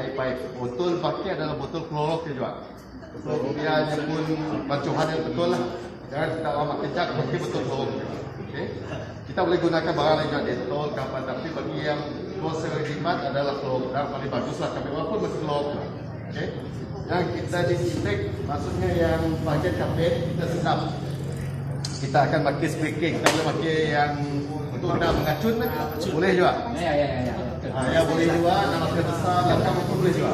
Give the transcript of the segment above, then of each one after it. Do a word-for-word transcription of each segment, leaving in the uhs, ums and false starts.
air pipe. Botol pakai adalah botol klorok juga. So biarnya pun bancuhan yang betul lah. Jangan kita orang makan jak pakai botol klorok. Okay? Kita boleh gunakan barang lain juga, Dettol, kapan, tapi bagi yang proses jimat adalah klorok. Dan paling baguslah kami walaupun mesti klorok. Okay? Yang kita disinfek, maksudnya yang bahagian kapet kita sedap. Kita akan pakai spray cake. Kita boleh pakai yang untuk nak mengacun, boleh juga. Ya, ya, ya, ya. Ha, ya boleh juga, nak pakai besar, belakang pun boleh juga.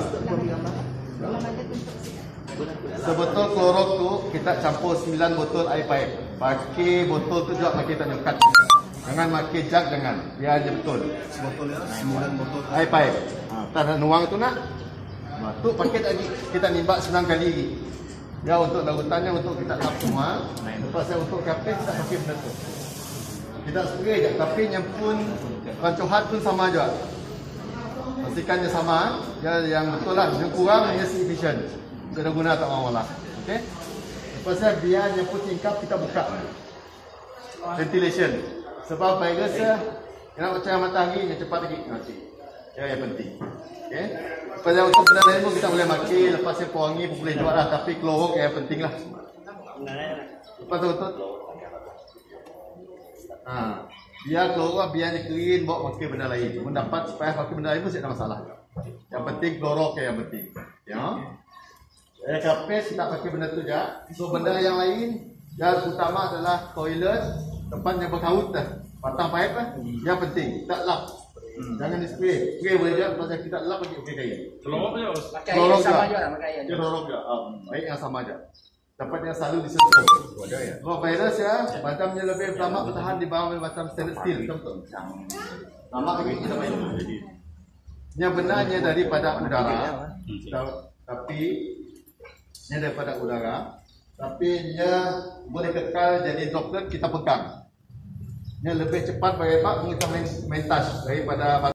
Sebotol klorok tu kita campur sembilan botol air pipe. Pakai botol tu juga pakai tak nyokat. Jangan pakai jug, jangan. Biar dia betul. Sebotol ya, sembilan botol air pipe. Ha, tak ada nuang tu nak. Ha, tu pakai lagi kita nimbak sembilan kali lagi. Ya untuk larutannya untuk kita lap semua. Lepas saya untuk kapit kita pakai benda tu. Kita spray je, tapi yang pun rancuhan pun sama juga. Pastikannya sama, ya, yang betul lah. Yang kurang hanya si efficient. Sudah guna tak mahu lah. Okay? Lepas saya biar yang pun tingkap kita buka. Ventilation. Sebab virus ya, nak percaya matahari yang cepat lagi. Nanti. Ya yang penting. Okay? Lepas saya untuk benda lain pun kita boleh maki. Lepas saya pewangi pun boleh jual lah. Tapi klorok yang penting lah. Lepas tu betul. Ha, biar klorok biar dia clean, bawa pakai benda lain. Mendapat supaya pakai benda lain pun tidak ada masalah. Yang penting klorok yang penting. Ya. Eh kapes kita pakai benda tu je. So benda yang lain yang utama adalah toilet, tempat yang berkaut dah. Patang pipe lah. Yang penting tak lap. Hmm. Jangan di spray. Spray boleh je pasal kita lap lagi okey kaya. Klorok je. Pakai yang sama juga lah, pakai yang. Klorok je. Ah, baik yang sama aja. Dapat yang selalu disentuh. Wadah ya. Kalau virus ya, macamnya lebih lama bertahan di bawah macam stainless steel, betul. Lama lagi kita main. Yang benarnya daripada udara, tapi ini daripada udara, tapi dia boleh kekal jadi droplet kita pegang. Ini lebih cepat bagi Pak kita main, main touch daripada